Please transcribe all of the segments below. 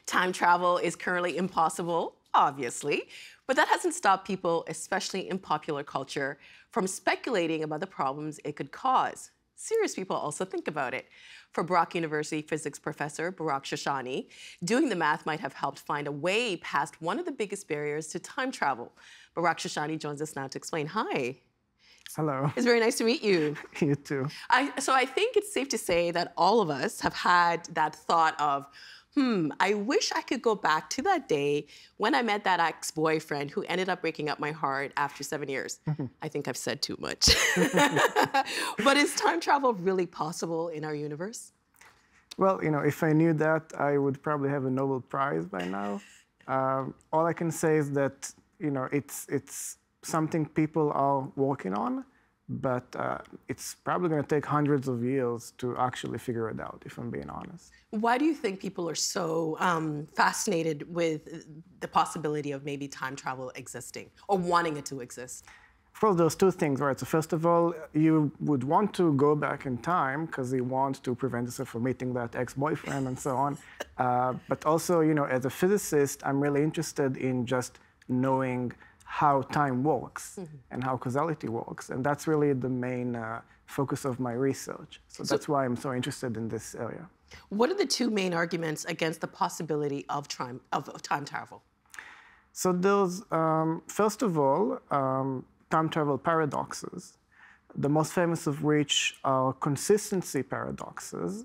Time travel is currently impossible, obviously, but that hasn't stopped people, especially in popular culture, from speculating about the problems it could cause. Serious people also think about it. For Barak University physics professor Barak Shoshany, doing the math might have helped find a way past one of the biggest barriers to time travel. Barak Shoshany joins us now to explain. Hi. Hello. It's very nice to meet you. You too. So I think it's safe to say that all of us have had that thought of, I wish I could go back to that day when I met that ex-boyfriend who ended up breaking up my heart after 7 years. I think I've said too much. But is time travel really possible in our universe? Well, if I knew that, I would probably have a Nobel Prize by now. All I can say is that, it's something people are working on, but it's probably going to take hundreds of years to actually figure it out, if I'm being honest. Why do you think people are so fascinated with the possibility of maybe time travel existing or wanting it to exist? Well, there's two things, right? So first of all, you would want to go back in time because you want to prevent yourself from meeting that ex-boyfriend and so on. But also, as a physicist, I'm really interested in just knowing how time works and how causality works. And that's really the main focus of my research. So that's why I'm so interested in this area. What are the two main arguments against the possibility of time travel? So there's, first of all, time travel paradoxes, the most famous of which are consistency paradoxes.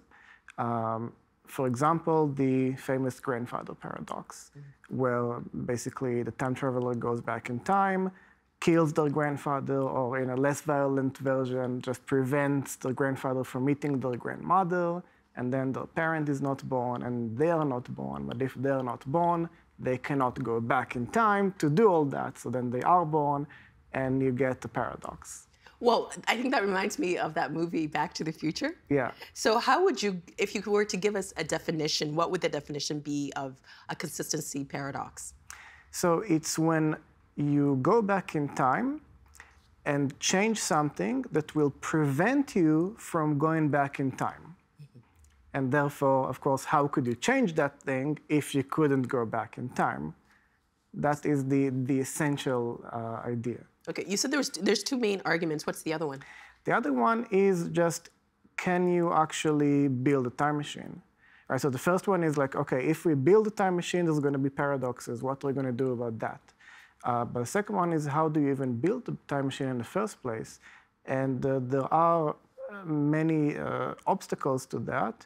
For example, the famous grandfather paradox, where basically the time traveler goes back in time, kills their grandfather, or in a less violent version, just prevents the grandfather from meeting their grandmother, and then their parent is not born, and they are not born. But if they're not born, they cannot go back in time to do all that. So then they are born, and you get the paradox. Well, I think that reminds me of that movie, Back to the Future. Yeah. So how would you, if you were to give us a definition, what would the definition be of a consistency paradox? So it's when you go back in time and change something that will prevent you from going back in time. And therefore, of course, how could you change that thing if you couldn't go back in time? That is the essential idea. Okay, you said there's two main arguments. What's the other one? The other one is just, can you actually build a time machine? Right, so the first one is like, okay, if we build a time machine, there's going to be paradoxes. What are we going to do about that? But the second one is, how do you even build a time machine in the first place? And there are many obstacles to that.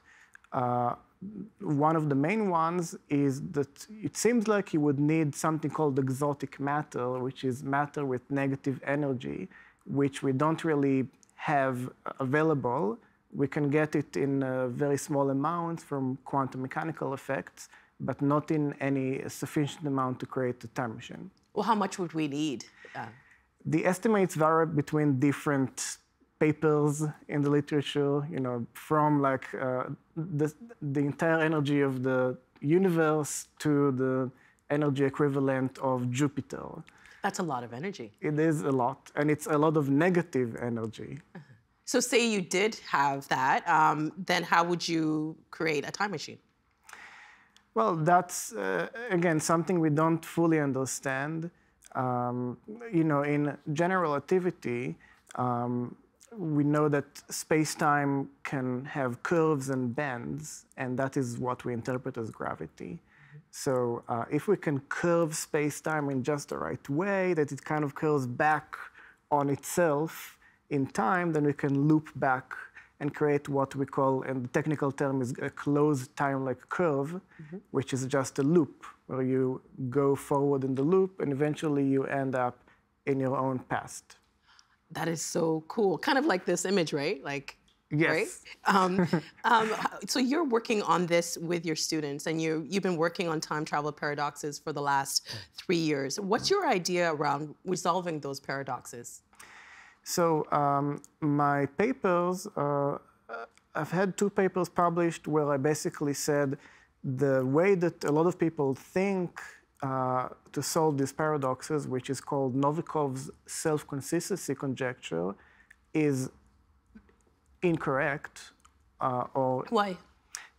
One of the main ones is that it seems like you would need something called exotic matter, which is matter with negative energy, which we don't really have available. We can get it in very small amounts from quantum mechanical effects, but not in any sufficient amount to create a time machine. Well, how much would we need? The estimates vary between different papers in the literature, from like the entire energy of the universe to the energy equivalent of Jupiter. That's a lot of energy. It is a lot, and it's a lot of negative energy. So say you did have that, then how would you create a time machine? Well, that's, again, something we don't fully understand. In general relativity, we know that space-time can have curves and bends, and that is what we interpret as gravity. So if we can curve space-time in just the right way, that it kind of curves back on itself in time, then we can loop back and create what we call, and the technical term is a closed time-like curve, which is just a loop, where you go forward in the loop, and eventually you end up in your own past. That is so cool. Kind of like this image, right? Like, yes. Right? So you're working on this with your students, and you've been working on time travel paradoxes for the last 3 years. What's your idea around resolving those paradoxes? So my papers, I've had 2 papers published where I basically said the way that a lot of people think to solve these paradoxes, which is called Novikov's self-consistency conjecture, is incorrect. Why?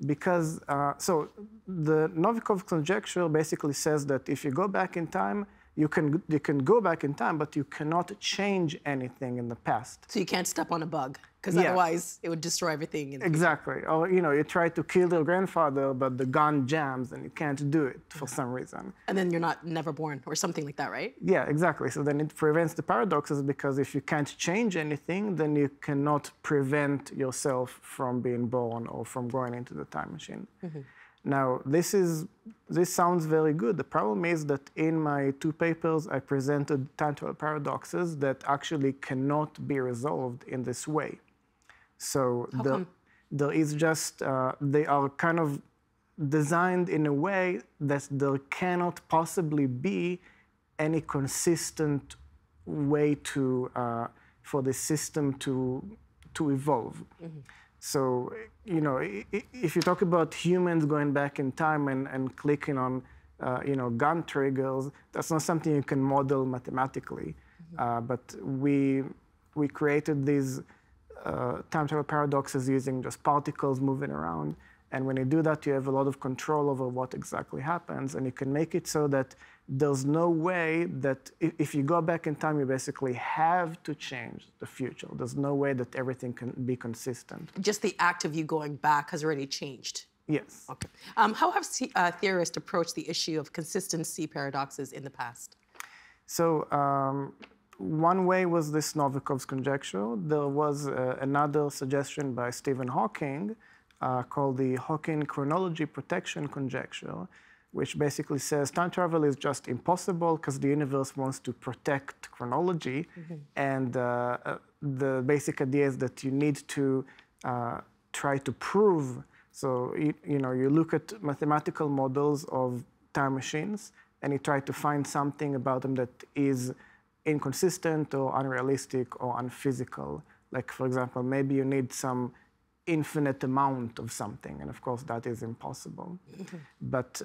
because, so the Novikov's conjecture basically says that if you go back in time, you can go back in time, but you cannot change anything in the past. So you can't step on a bug, because Yeah. otherwise it would destroy everything. In the Exactly. Or, you try to kill your grandfather, but the gun jams and you can't do it for some reason. And then you're never born, or something like that, right? Yeah, exactly. So then it prevents the paradoxes, because if you can't change anything, then you cannot prevent yourself from being born or from going into the time machine. Now, this sounds very good. The problem is that in my 2 papers, I presented time travel paradoxes that actually cannot be resolved in this way. So there is just, they are kind of designed in a way that there cannot possibly be any consistent way to, for the system to evolve. So, if you talk about humans going back in time and clicking on, gun triggers, that's not something you can model mathematically. But we created these time travel paradoxes using just particles moving around. And when you do that, you have a lot of control over what exactly happens. And you can make it so that there's no way that if you go back in time, you basically have to change the future. There's no way that everything can be consistent. Just the act of you going back has already changed. Yes. Okay. How have theorists approached the issue of consistency paradoxes in the past? So one way was this Novikov's conjecture. There was another suggestion by Stephen Hawking called the Hawking chronology protection conjecture, which basically says time travel is just impossible because the universe wants to protect chronology. And the basic idea is that you need to try to prove. So, you look at mathematical models of time machines and you try to find something about them that is inconsistent or unrealistic or unphysical. Like, for example, maybe you need some infinite amount of something, and of course that is impossible. But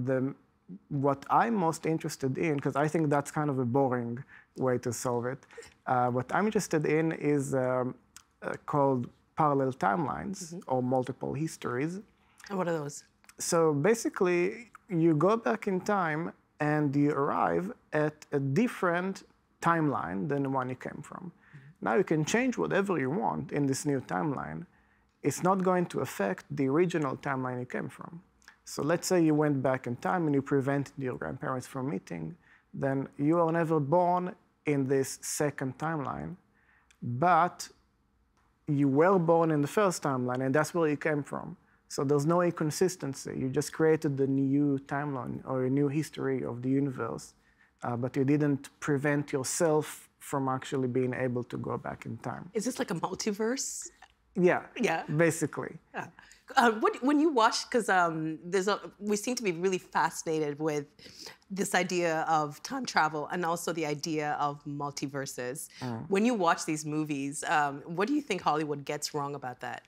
what I'm most interested in, because I think that's kind of a boring way to solve it, what I'm interested in is called parallel timelines or multiple histories. And what are those? So basically, you go back in time and you arrive at a different timeline than the one you came from. Now you can change whatever you want in this new timeline. It's not going to affect the original timeline you came from. So let's say you went back in time and you prevented your grandparents from meeting, then you are never born in this second timeline, but you were born in the first timeline, and that's where you came from. So there's no inconsistency. You just created the new timeline or a new history of the universe, but you didn't prevent yourself from actually being able to go back in time. Is this like a multiverse? Yeah, Yeah. Basically. Yeah. When you watch, because we seem to be really fascinated with this idea of time travel and also the idea of multiverses. When you watch these movies, what do you think Hollywood gets wrong about that?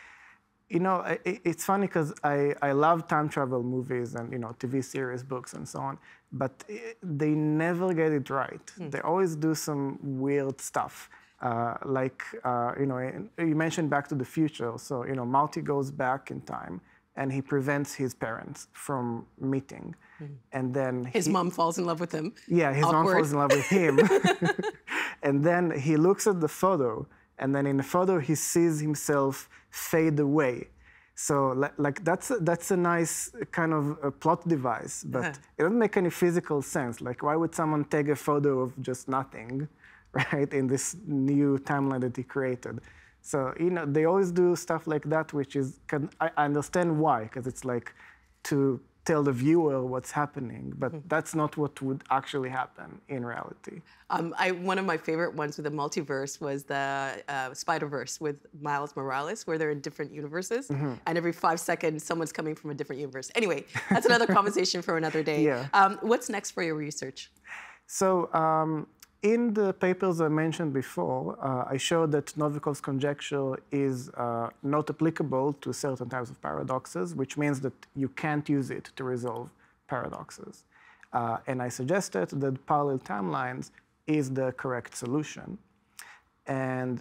It's funny because I love time travel movies and TV series, books, and so on, but they never get it right. They always do some weird stuff. You mentioned Back to the Future. So, Marty goes back in time and he prevents his parents from meeting. And then his mom falls in love with him. Yeah, his mom falls in love with him. And then he looks at the photo, and then in the photo he sees himself fade away. So that's a nice kind of a plot device, but it doesn't make any physical sense. Like, why would someone take a photo of just nothing? Right, in this new timeline that he created. So, they always do stuff like that, which is, I understand why, because it's like to tell the viewer what's happening, but that's not what would actually happen in reality. One of my favorite ones with the multiverse was the Spider-Verse with Miles Morales, where they're in different universes, and every 5 seconds, someone's coming from a different universe. Anyway, that's another conversation for another day. Yeah. What's next for your research? So, in the papers I mentioned before, I showed that Novikov's conjecture is not applicable to certain types of paradoxes, which means that you can't use it to resolve paradoxes. And I suggested that parallel timelines is the correct solution. And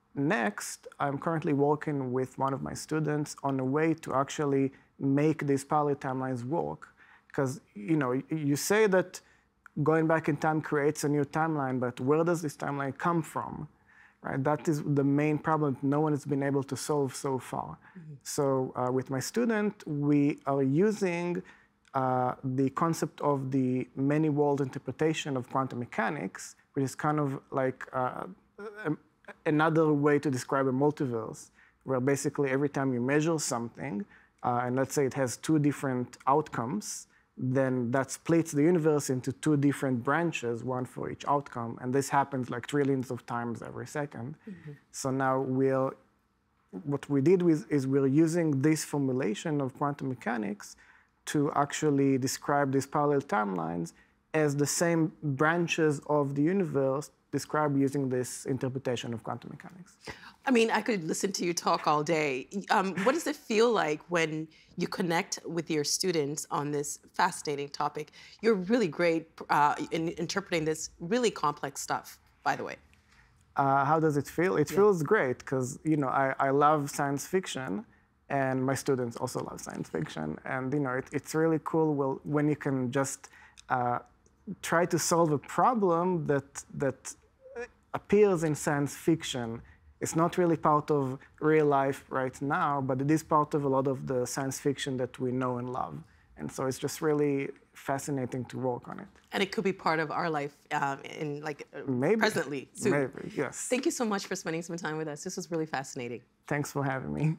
Next, I'm currently working with one of my students on a way to actually make these parallel timelines work. Because you say that going back in time creates a new timeline, but where does this timeline come from? Right? That is the main problem no one has been able to solve so far. So with my student, we are using the concept of the many-world interpretation of quantum mechanics, which is kind of like another way to describe a multiverse, where basically every time you measure something, and let's say it has two different outcomes, then that splits the universe into two different branches, one for each outcome. And this happens like trillions of times every second. So now what we did is we're using this formulation of quantum mechanics to actually describe these parallel timelines as the same branches of the universe described using this interpretation of quantum mechanics. I mean, I could listen to you talk all day. What does it feel like when you connect with your students on this fascinating topic? You're really great in interpreting this really complex stuff, by the way. How does it feel? It feels great because I love science fiction, and my students also love science fiction. And it's really cool when you can just try to solve a problem that appears in science fiction. It's not really part of real life right now, but it is part of a lot of the science fiction that we know and love. And so it's just really fascinating to work on it. And it could be part of our life Maybe. Presently, soon. Maybe, yes. Thank you so much for spending some time with us. This was really fascinating. Thanks for having me.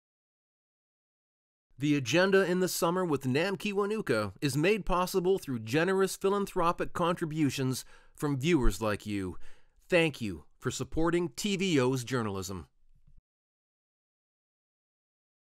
The Agenda in the Summer with Nam Kiwanuka is made possible through generous philanthropic contributions from viewers like you. Thank you for supporting TVO's journalism.